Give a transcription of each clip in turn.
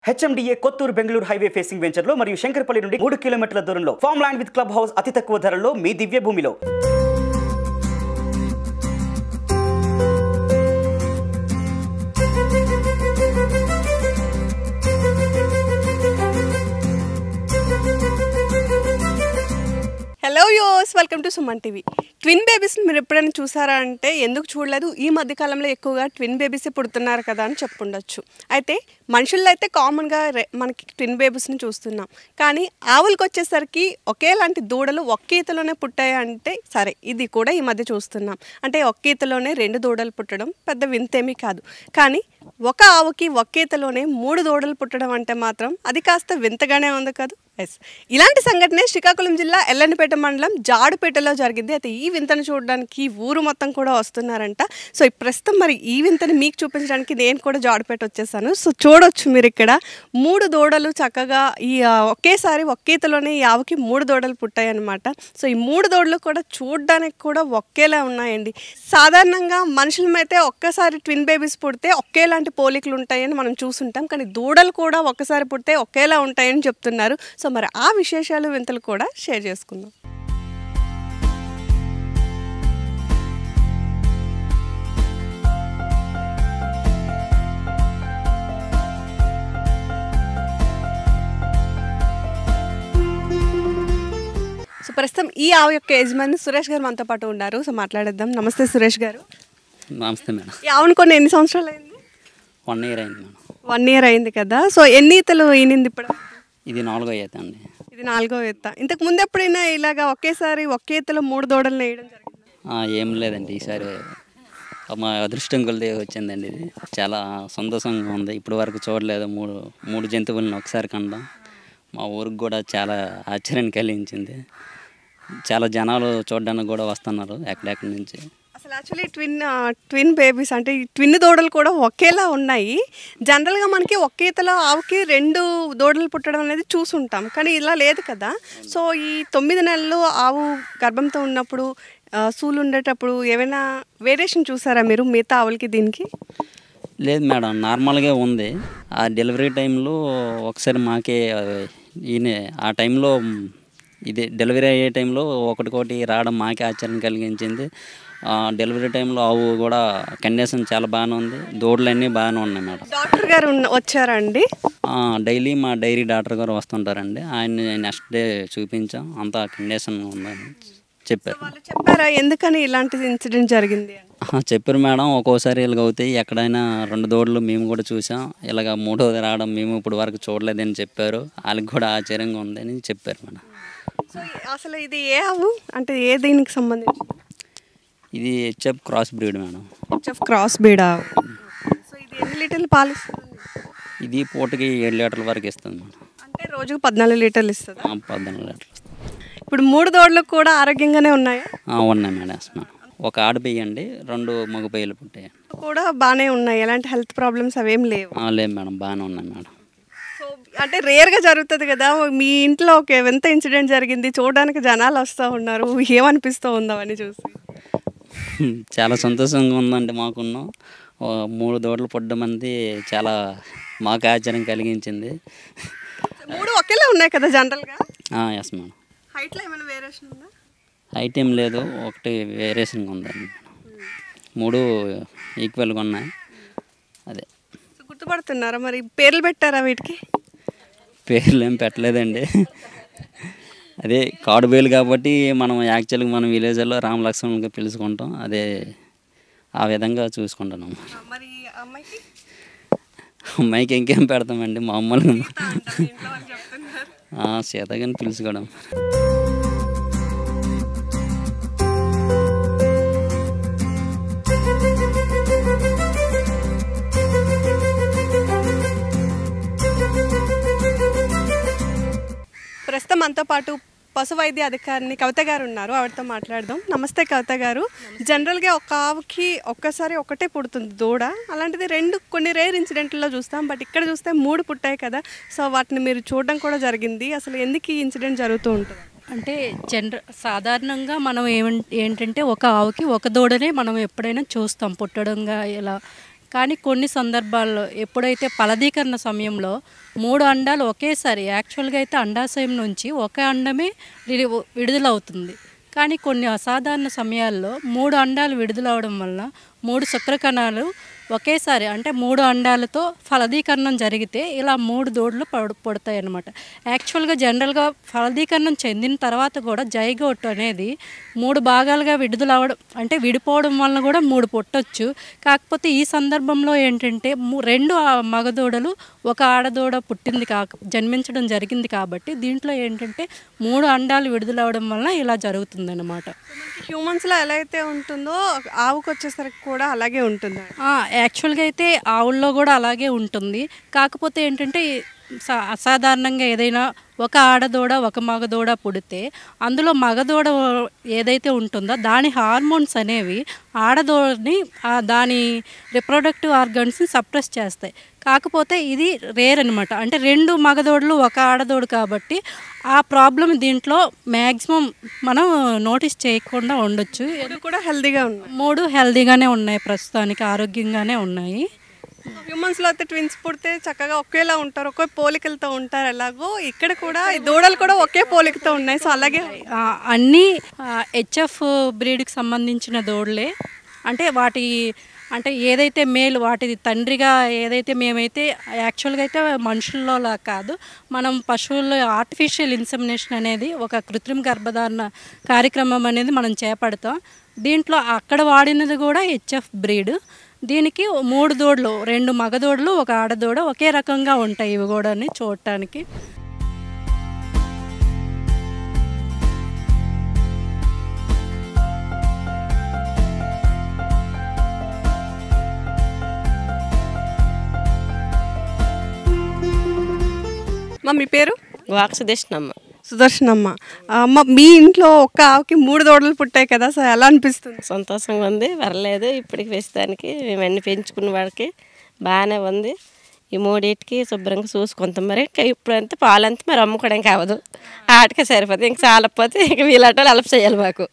HMDA Kothur Bengaluru highway facing వెంచర్లో మరియు శంకరపల్లి నుండి 3 కిలోమీటర్ల దూరంలో farm land with club house అతి తక్కువ ధరలో మీ దివ్య భూమిలో. హలో యోస్, welcome to Suman TV. Twin బేబీస్ని మీరు ఎప్పుడైనా చూసారా అంటే ఎందుకు చూడలేదు, ఈ మధ్యకాలంలో ఎక్కువగా ట్విన్ బేబీసే పుడుతున్నారు కదా అని చెప్పుండొచ్చు. అయితే మనుషుల్లో అయితే కామన్గా మనకి ట్విన్ బేబీస్ని చూస్తున్నాం, కానీ ఆవులకు వచ్చేసరికి ఒకేలాంటి దూడలు ఒక్క ఈతలోనే పుట్టాయి అంటే సరే, ఇది కూడా ఈ మధ్య చూస్తున్నాం. అంటే ఒక్క ఈతలోనే 2 దూడలు పుట్టడం పెద్ద వింతేమీ కాదు, కానీ ఒక ఆవుకి ఒక్క ఈతలోనే 3 దూడలు పుట్టడం అంటే మాత్రం అది కాస్త వింతగానే ఉంది కదా. ఎస్, ఇలాంటి సంఘటనే శ్రీకాకుళం జిల్లా ఎల్లన్నపేట మండలం జాడుపేటలో జరిగింది. అయితే ఈ వింతను చూడడానికి ఊరు మొత్తం కూడా వస్తున్నారంట. సో ప్రస్తుతం మరి ఈ వింతని మీకు చూపించడానికి నేను కూడా జాడుపేట వచ్చేసాను. సో చూడొచ్చు మీరు ఇక్కడ 3 దూడలు చక్కగా ఈ ఒకేసారి ఒకేతలోనే ఈ ఆవుకి 3 దూడలు పుట్టాయి అనమాట. సో ఈ 3 దూడలు కూడా చూడడానికి కూడా ఒకేలా ఉన్నాయండి. సాధారణంగా మనుషులమైతే ఒక్కసారి ట్విన్ బేబీస్ పుడితే ఒకేలాంటి పోలికలు ఉంటాయని మనం చూసుంటాం, కానీ దూడలు కూడా ఒక్కసారి పుడితే ఒకేలా ఉంటాయని చెప్తున్నారు. సో మరి ఆ విశేషాలు వింతలు కూడా షేర్ చేసుకుందాం. సో ప్రస్తుతం ఈ ఆవు యొక్క యజమాని సురేష్ గారు మనతో పాటు ఉన్నారు. సో మాట్లాడేద్దాం. నమస్తే సురేష్ గారు. నమస్తే మేడం. ఈ ఆవును కొన్ని ఎన్ని సంవత్సరాలు అయింది? 1 ఇయర్ అయింది మేడం. 1 ఇయర్ అయింది కదా. సో ఎన్ని ఈతలు ఈనింది ఇప్పుడు? ఇది 4వ ఈత అండి. ఇది 4వ ఈత. ఇంతకు ముందు ఎప్పుడైనా ఇలాగా ఒకేసారి ఒకే ఈతలో 3 దూడలు వేయడం జరిగింది? ఏం లేదండి, ఈసారి మా అదృష్టం కొలిది వచ్చిందండి. ఇది చాలా సంతోషంగా ఉంది. ఇప్పటి వరకు చూడలేదు మూడు జంతువులను ఒకసారి కండం. మా ఊరికి కూడా చాలా ఆశ్చర్యాన్ని కలిగించింది. చాలా జనాలు చూడడానికి కూడా వస్తున్నారు ఎక్కడెక్కడి నుంచి. అసలు యాక్చువల్లీ ట్విన్ బేబీస్ అంటే ఈ ట్విన్ దూడలు కూడా ఒకేలా ఉన్నాయి. జనరల్గా మనకి ఒకే ఈతలో ఆవుకి 2 దూడలు పుట్టడం అనేది చూసుంటాం, కానీ ఇలా లేదు కదా. సో ఈ 9 నెలలు ఆవు గర్భంతో ఉన్నప్పుడు సూలు ఉండేటప్పుడు ఏమైనా వేరియేషన్ చూసారా మీరు మిగతా ఆవులకి దీనికి? లేదు మేడం, నార్మల్గా ఉంది. ఆ డెలివరీ టైంలో ఒకసారి మాకే ఈయన ఆ టైంలో ఇది డెలివరీ అయ్యే టైంలో ఒకటికోటి రావడం మాకే ఆశ్చర్యం కలిగించింది. డెలివరీ టైంలో ఆవు కూడా కండిషన్ చాలా బాగానే ఉంది, దూడలన్నీ బాగానే ఉన్నాయి మేడం. డాక్టర్ గారు వచ్చారా అండి? డైలీ మా డైరీ డాక్టర్ గారు వస్తుంటారండి. ఆయన్ని నెక్స్ట్ డే చూపించాం, అంతా కండిషన్ ఉందని చెప్పారు. చెప్పారా ఎందుకని ఇలాంటి ఇన్సిడెంట్ జరిగింది? చెప్పారు మేడం, ఒక్కోసారి ఇలాగ అవుతాయి, ఎక్కడైనా 2 దూడలు మేము కూడా చూసాం, ఇలాగ 3వది రావడం మేము ఇప్పుడు వరకు చూడలేదని చెప్పారు. వాళ్ళకి కూడా ఆశ్చర్యంగా ఉందని చెప్పారు మేడం. సో అసలు ఇది ఏ ఆవు అంటే ఏ దీనికి సంబంధించి? ఇది HF cross breed madam. HF cross breed ఆవు. సో ఇది ఎన్ని లీటర్లు పాలు ఇస్తుంది? ఇది పూటకి 7 లీటర్ల వరకు ఇస్తుంది మేడం. అంటే రోజుకు 14 లీటర్లు ఇస్తుంది? 14 లీటర్లు. ఇప్పుడు 3 దూడలు కూడా ఆరోగ్యంగానే ఉన్నాయా? ఉన్నాయి మేడం. ఒక ఆడపియ్యండి, 2 మగ పియ్యలు పుట్టాయి కూడా బాగానే ఉన్నాయి, ఎలాంటి హెల్త్ ప్రాబ్లమ్స్ అవేం లేవు? లేదు మేడం, బాగానే ఉన్నాయి మేడం. సో అంటే రేర్గా జరుగుతుంది కదా, మీ ఇంట్లో ఒక ఎంత ఇన్సిడెంట్ జరిగింది, చూడడానికి జనాలు వస్తూ ఉన్నారు, ఏమనిపిస్తూ ఉందో అని చూసి? చాలా సంతోషంగా ఉందండి. మాకున్న 3 దూడలు పుట్టడం అనేది చాలా మాకు ఆశ్చర్యం కలిగించింది. 3 ఒకేలా ఉన్నాయి కదా జనరల్గా? Yes madam. హైట్లో ఏమైనా వేరియేషన్ ఉందా? హైట్ ఏం లేదు, ఒకటి వేరియేషన్గా ఉందండి. 3 ఈక్వల్గా ఉన్నాయి. అదే గుర్తుపడుతున్నారా? మరి పేర్లు పెట్టారా వీటికి? పేర్లు ఏం పెట్టలేదండి. అదే కాడుబేలు కాబట్టి మనం యాక్చువల్గా మనం విలేజ్లో రామలక్ష్మణ్గా పిలుచుకుంటాం, అదే ఆ విధంగా చూసుకుంటున్నాం. మరి అమ్మాయికి? అమ్మాయికి ఇంకేం పెడతామండి, మామూలుగా సీతగాని పిలుచుకోవడం. ప్రస్తుతం మనతో పాటు పశు వైద్య అధికారిని కవిత గారు ఉన్నారు, ఆవిడతో మాట్లాడదాం. నమస్తే కవిత గారు. జనరల్గా ఒక ఆవుకి ఒక్కసారి ఒకటే పుడుతుంది దూడ, అలాంటిది 2 కొన్ని రేర్ ఇన్సిడెంట్లో చూస్తాం, బట్ ఇక్కడ చూస్తే 3 పుట్టాయి కదా. సో వాటిని మీరు చూడడం కూడా జరిగింది. అసలు ఎందుకు ఈ ఇన్సిడెంట్ జరుగుతూ ఉంటుంది? అంటే సాధారణంగా మనం ఏంటంటే ఒక ఆవుకి ఒక దూడనే మనం ఎప్పుడైనా చూస్తాం పుట్టడంగా ఇలా. కానీ కొన్ని సందర్భాల్లో ఎప్పుడైతే ఫలదీకరణ సమయంలో 3 అండాలు ఒకేసారి, యాక్చువల్గా అయితే అండాశయం నుంచి ఒక అండమే విడుదలవుతుంది. కానీ కొన్ని అసాధారణ సమయాల్లో 3 అండాలు విడుదలవడం వలన 3 శుక్రకణాలు ఒకేసారి, అంటే 3 అండాలతో ఫలదీకరణం జరిగితే ఇలా 3 దూడలు పుడతాయి అన్నమాట. యాక్చువల్గా జనరల్గా ఫలదీకరణం చెందిన తర్వాత కూడా జైగోట్ అనేది 3 భాగాలుగా విడుదలవడం, అంటే విడిపోవడం వలన కూడా 3 పుట్టొచ్చు. కాకపోతే ఈ సందర్భంలో ఏంటంటే 2 మగదూడలు 1 ఆడదూడ జన్మించడం జరిగింది కాబట్టి దీంట్లో ఏంటంటే 3 అండాలు విడుదలవడం వలన ఇలా జరుగుతుందన్నమాట. హ్యూమన్స్లో ఎలా అయితే ఉంటుందో ఆవుకు వచ్చేసరికి కూడా అలాగే ఉంటుంది. యాక్చువల్గా అయితే ఆవుల్లో కూడా అలాగే ఉంటుంది. కాకపోతే ఏంటంటే అసాధారణంగా ఏదైనా ఒక ఆడదూడ 1 మగదూడ పుడితే అందులో మగదూడ ఏదైతే ఉంటుందో దాని హార్మోన్స్ అనేవి ఆడదూడని దాని రిప్రొడక్టివ్ ఆర్గన్స్ని సప్రెస్ చేస్తాయి. కాకపోతే ఇది రేర్ అనమాట. అంటే 2 మగదూడలు 1 ఆడదూడ కాబట్టి ఆ ప్రాబ్లం దీంట్లో మ్యాక్సిమం మనం నోటీస్ చేయకుండా ఉండొచ్చు. ఇది కూడా హెల్తీగా ఉన్నాయి. 3 హెల్తీగానే ఉన్నాయి, ప్రస్తుతానికి ఆరోగ్యంగానే ఉన్నాయి. హ్యూమన్స్లో అయితే ట్విన్స్ పుడితే చక్కగా ఒకేలా ఉంటారు, ఒకే పోలికలతో ఉంటారు. ఎలాగో ఇక్కడ కూడా ఈ దూడలు కూడా ఒకే పోలికతో ఉన్నాయి. సో అలాగే అన్నీ హెచ్ఎఫ్ బ్రీడ్కి సంబంధించిన దూడలే. అంటే ఏదైతే మేలు వాటి తండ్రిగా ఏదైతే మేమైతే యాక్చువల్గా అయితే మనుషుల్లోలా కాదు, మనం పశువుల్లో ఆర్టిఫిషియల్ ఇన్సెమినేషన్ అనేది ఒక కృత్రిమ గర్భధారణ కార్యక్రమం అనేది మనం చేపడతాం. దీంట్లో అక్కడ వాడినది కూడా హెచ్ఎఫ్ బ్రీడ్. దీనికి 3 దూడలు, 2 మగదూడలు 1 ఆడదూడ ఒకే రకంగా ఉంటాయి. ఇవి కూడా చూడటానికి మీ పేరు? వాక్సుదేశనమ్మ. సుదర్శనమ్మ. అమ్మ, మీ ఇంట్లో ఒక్క ఆవుకి 3 దూడలు పుట్టాయి కదా, సో ఎలా అనిపిస్తుంది? సంతోషంగా ఉంది, పర్లేదు. ఇప్పటికి ప్రస్తుతానికి మేము అన్ని పెంచుకున్న వాడికి బాగానే ఉంది. ఈ 3టికి శుభ్రంగా చూసుకుంటాం. మరి ఇప్పుడంతా పాలంతా మరి అమ్ముకోవడానికి అవ్వదు, ఆటకే సరిపోతుంది. ఇంక చాలకపోతే ఇంక వీళ్ళటోళ్ళు హెల్ప్ చేయాలి మాకు.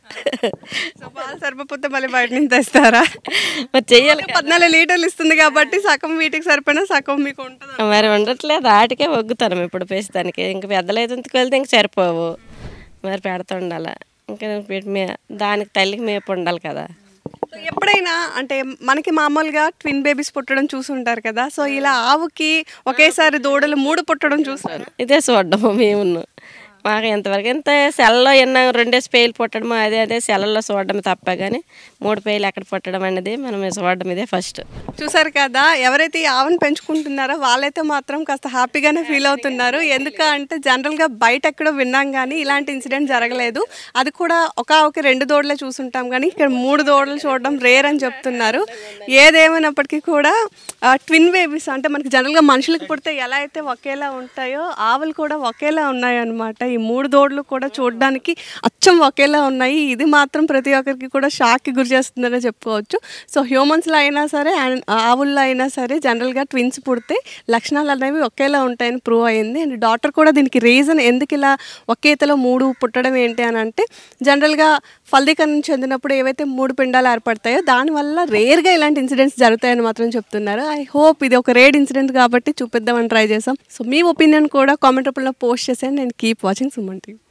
పాలు సరిపోతే మళ్ళీ బయట నుంచి తెస్తారా? మరి చెయ్యాలి. 14 లీటర్లు ఇస్తుంది కాబట్టి సగం వీటికి సరిపోయినా సగం మీకు ఉంటుంది. మరి ఉండట్లేదు, ఆటకే ఒగ్గుతాను ఇప్పుడు ప్రస్తుతానికి. ఇంక పెద్దలైతే వెళ్తే ఇంక సరిపోవు, మరి పెడతా ఉండాలి. ఇంకా దానికి తల్లికి మేపు ఉండాలి కదా. ఎప్పుడైనా అంటే మనకి మామూలుగా ట్విన్ బేబీస్ పుట్టడం చూసుంటారు కదా, సో ఇలా ఆవుకి ఒకేసారి దూడలు 3 పుట్టడం చూసాను. ఇదే చూడడము మేము. మాకు ఎంతవరకు ఎంత సెల్లో ఎన్నో 2 పేలు పుట్టడము అదే సెలల్లో చూడడం తప్ప, కానీ 3 పేలు ఎక్కడ పుట్టడం అనేది మనం చూడడం ఇదే ఫస్ట్. చూసారు కదా, ఎవరైతే ఈ ఆవును పెంచుకుంటున్నారో వాళ్ళైతే మాత్రం కాస్త హ్యాపీగానే ఫీల్ అవుతున్నారు. ఎందుకంటే జనరల్గా బయట ఎక్కడో విన్నాం కానీ ఇలాంటి ఇన్సిడెంట్ జరగలేదు. అది కూడా ఒక ఆవుకి 2 దూడలే చూసుంటాం కానీ ఇక్కడ 3 దూడలు చూడడం రేర్ అని చెప్తున్నారు. ఏదేమైనప్పటికీ కూడా ట్విన్ బేబీస్ అంటే మనకి జనరల్గా మనుషులకు పుడితే ఎలా అయితే ఒకేలా ఉంటాయో ఆవులు కూడా ఒకేలా ఉన్నాయి అన్నమాట. ఈ 3 దూడలు కూడా చూడడానికి అచ్చం ఒకేలా ఉన్నాయి. ఇది మాత్రం ప్రతి ఒక్కరికి కూడా షాక్కి గురి చేస్తుందనే చెప్పుకోవచ్చు. సో హ్యూమన్స్లో అయినా సరే ఆవుల్లో అయినా సరే జనరల్గా ట్విన్స్ పుడితే లక్షణాలు అనేవి ఒకేలా ఉంటాయని ప్రూవ్ అయింది. అండ్ డాక్టర్ కూడా దీనికి రీజన్ ఎందుకు ఇలా ఒకేతలో 3 పుట్టడం ఏంటి అని అంటే, జనరల్గా ఫలదీకరణ చెందినప్పుడు ఏవైతే 3 పిండాలు ఏర్పడతాయో దానివల్ల రేర్గా ఇలాంటి ఇన్సిడెంట్స్ జరుగుతాయని మాత్రం చెప్తున్నారు. ఐ హోప్ ఇది ఒక రేర్ ఇన్సిడెంట్ కాబట్టి చూపిద్దామని ట్రై చేసాం. సో మీ ఒపీనియన్ కూడా కామెంట్ రూపంలో పోస్ట్ చేసాను. నేను కీప్ వాచింగ్ సుమన్ టీవీ.